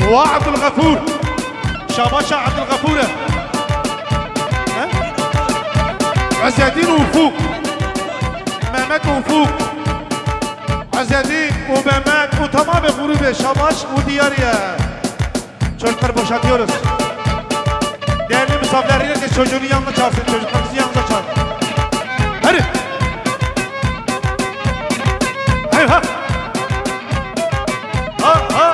وعبد الغفور شباشا عبد الغفور عزادين وفوق مامات وفوق عزادين ومامات وتمام غروب şabaş ودياريا çocuklar boşaltıyoruz. Değerli misafirler de çocuğunu yanına çağırsın, çocuklarınızı yanına çağırın. Hadi. Hey ha. Ha ha.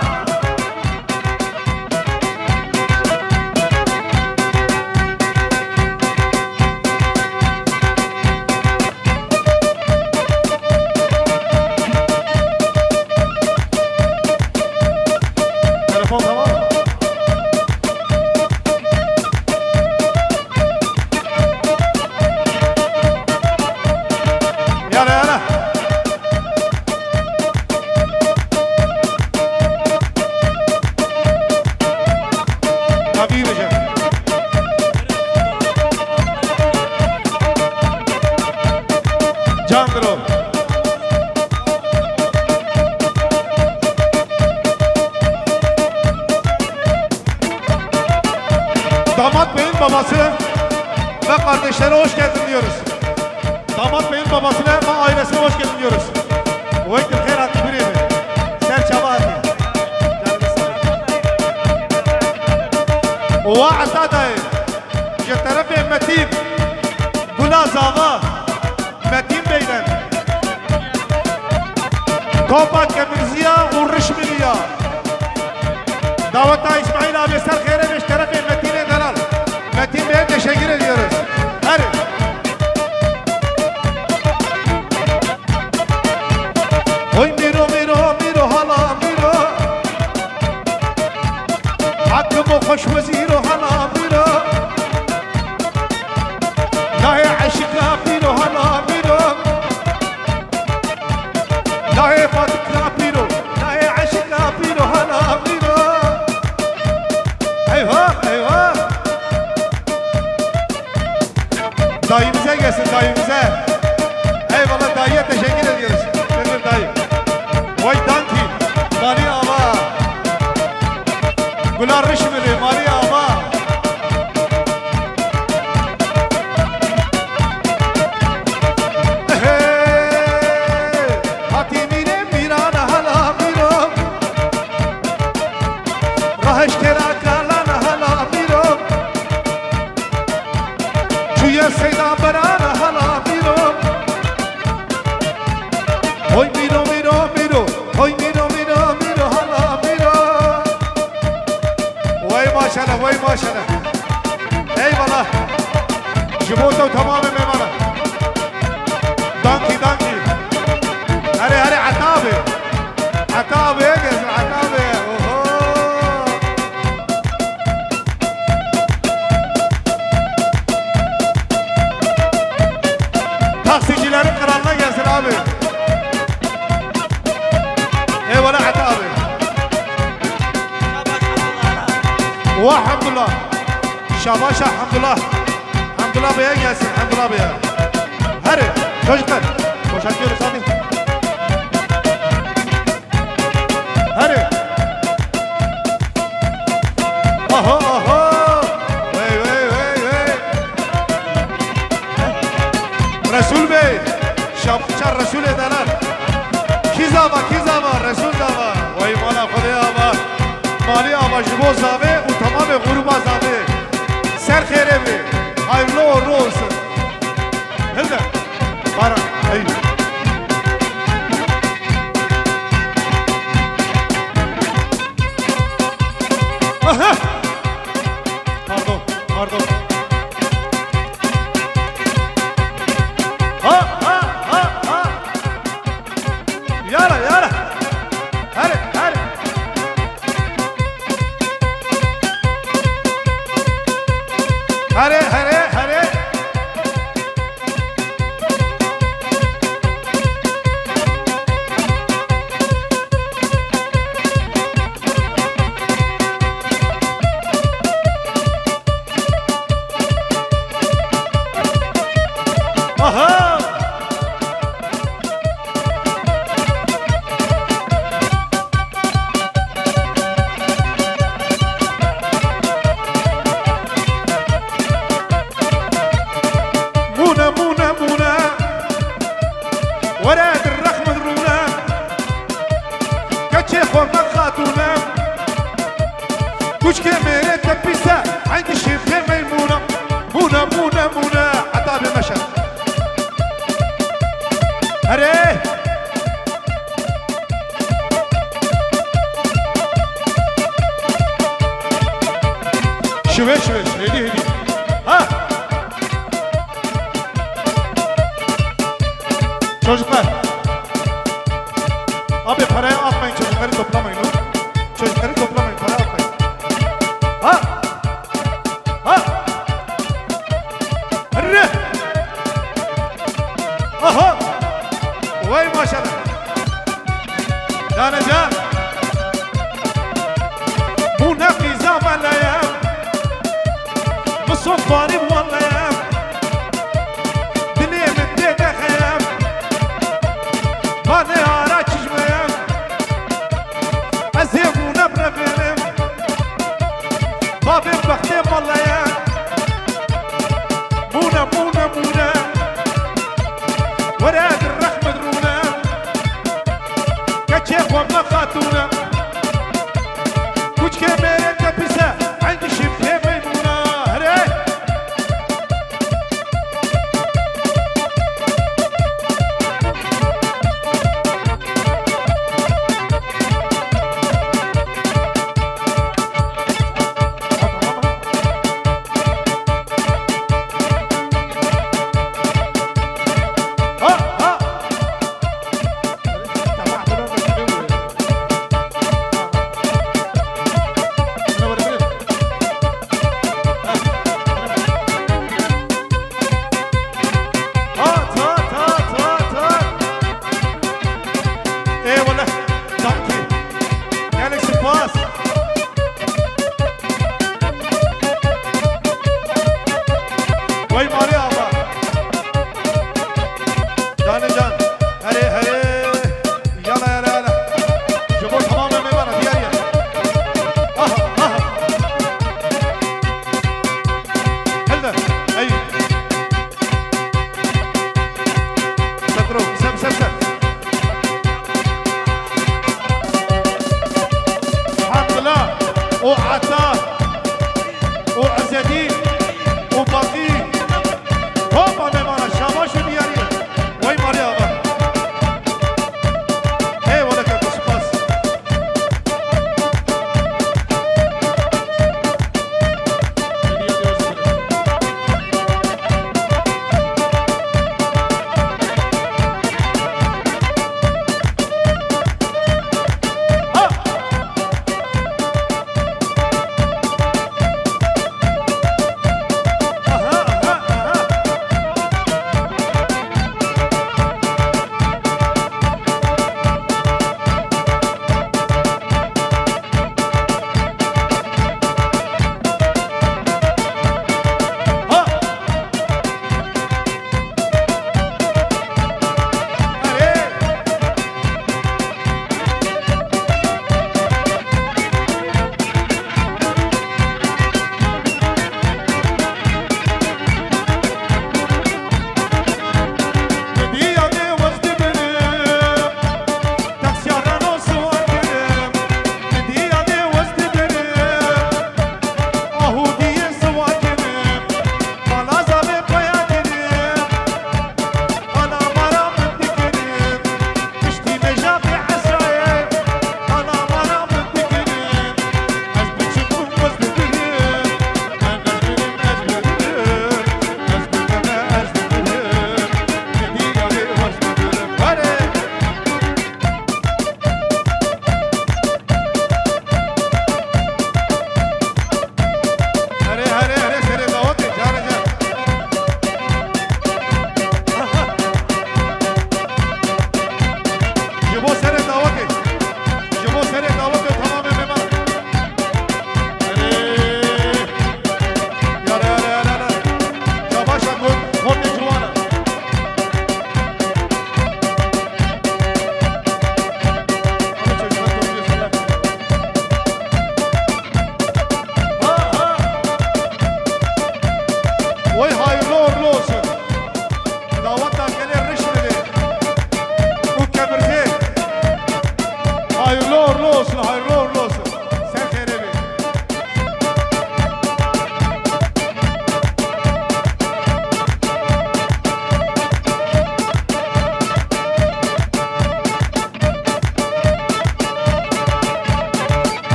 Telefon tamam mı? Yala yala. Tabii hocam. Candır o. Damat Bey'in babası ve kardeşlere hoş geldin diyoruz. Damat Bey'in babasına ve ailesine hoş geldin diyoruz. Vekil Khairat Birimi. Serçabati. وعتادي جترف متين بلا زاغا متين بينن توبا كمرزيا والرشمليا دعوتا İsmail abi ser khayre beş tarafı Metin'e dalal. Metin Bey'e teşekkür ediyoruz. Hadi. Oy miro miro miro hala miro hakkımı hoş veziro hala miro Lahi aşıka miro hala miro Lahi fatıka miro Lahi aşıka miro hala miro Eyvah eyvah Dayımıza gelsin dayımıza Eyvallah dayıya teşekkür ediyoruz Ömür dayı Vay danki Mali Ava Gülar Rişmili Mali Ava Hatimine mirana hala miro Raheştera kalana hala miro Çüye seyda barana hala miro Oy miro miro miro Oy miro miro miro hala miro Vay maşallah vay maşallah Eyvallah Jimoto tamamen eyvallah Danki danki Hadi hadi Atabi Atabi gelsin Atabi Taksicilerin kralına gelsin abi Eyvallah Atabi Alhamdulillah Şabaş Alhamdulillah Alhamdulillah Bey'e gelsin Alhamdulillah Bey'e Hadi çocuklar boşaltıyoruz hadi Hadi Aha aha Vey vey vey vey Resul Bey Şapçar Resul edeler Kizava Resul dava Vay mala Kudaya ava Mali ava jibo zave U tamamı gruba zave Ser khairevi Hayırlı uğurlu olsun Hızlı Bara Hayır Aha Pardon Pardon Ha ha ha ha Yara yara Hadi hadi Hadi hadi hadi Aha كوشكي ميري تبسة عندي شبه ميمونة مونة مونة مونة عطا بمشهد هري şüveş hedi hedi ha çocuklar abi parayı atmayın çocukları toplamayın çocukları toplamayın parayı atmayın ha ha hırrı aha vay maşallah canım bu ne kızam alayım صفاري والله يا دنيا من ديتا خيام ماني عراك جميام أزيب ونبرة فيلم بابي بختيم والله يا مونا مونا مونا وراد الرحمة درونا كتشيخ وما خاتونا كوش كاميرا كبسة عندي شبه ميمونة Vay